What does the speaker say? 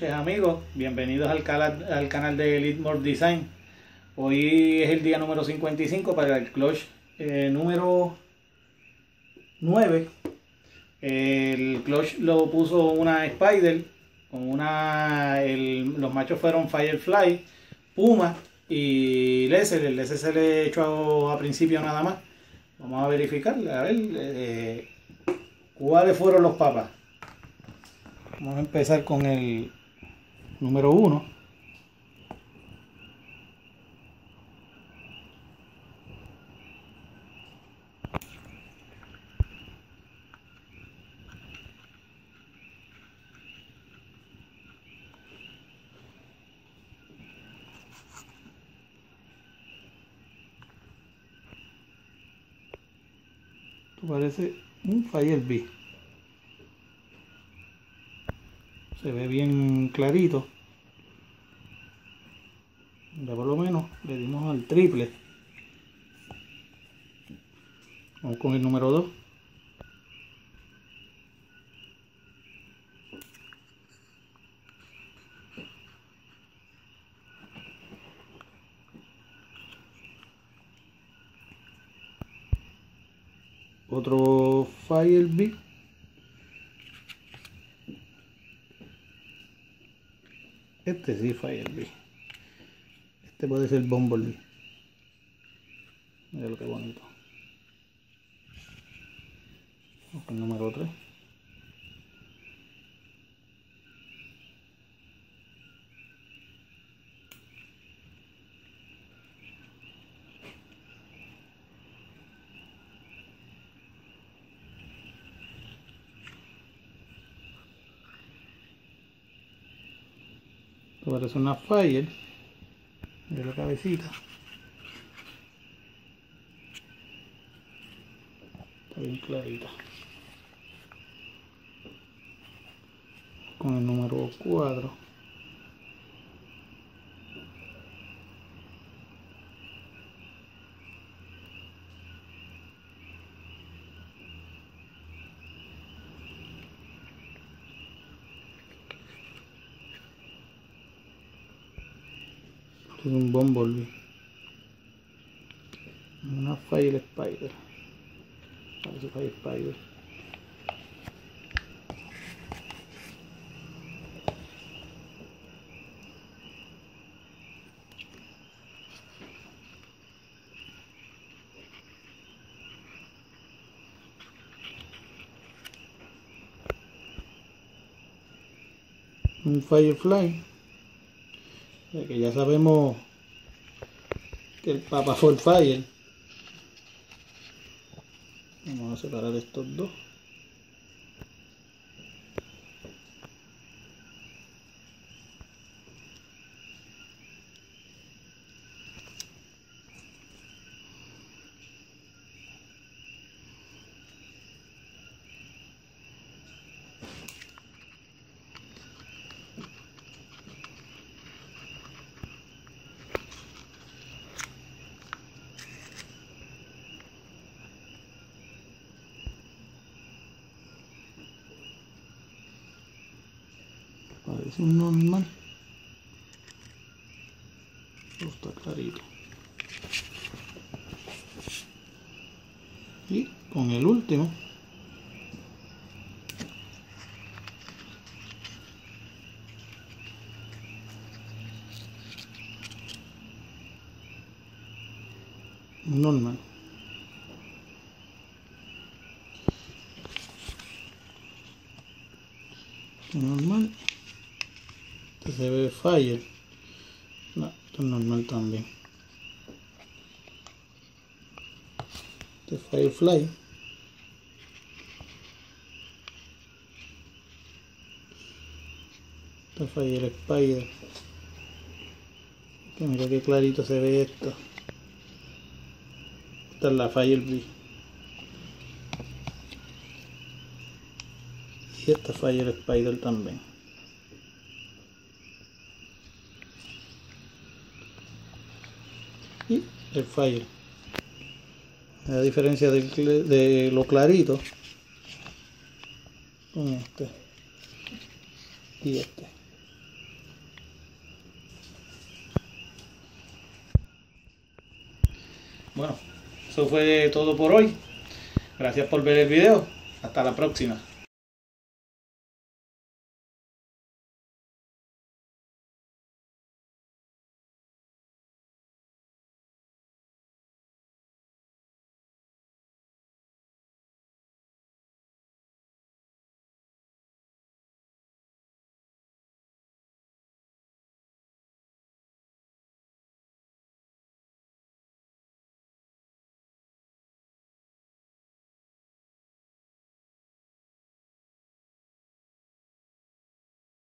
noches amigos, bienvenidos al canal de Elitmore Design. Hoy es el día número 55 para el clutch número 9. El clutch lo puso una Spider, con los machos fueron Firefly, Puma y Lesser. El Lesser se le echó a principio nada más. Vamos a verificar, a ver cuáles fueron los papas. Vamos a empezar con el número 1. Esto parece un Firebird. Se ve bien clarito. Ya por lo menos le dimos al triple. Vamos con el número 2. Otro Firebird. Este sí, Firebird. Este puede ser Bumblebee. Mira lo que bonito. Vamos con el número 3. Esto parece una Fire. Mira la cabecita. Está bien clarita. Con el número 4. Este es un Bumblebee. Una Fire Spider. Parece Fire Spider. Un Firefly. Que ya sabemos que el Papa fue el Fire. Vamos a separar estos dos. Parece un normal. Esto está clarito. Y con el último. Normal. Normal. Este se ve Fire. No, esto es normal también. Este es Firefly. Este es Fire Spider. Que mira qué clarito se ve esto. Esta es la Firebird. Y esta Fire Spider también. Y el Fire. La diferencia de lo clarito con este y este. Bueno, eso fue todo por hoy. Gracias por ver el video. Hasta la próxima.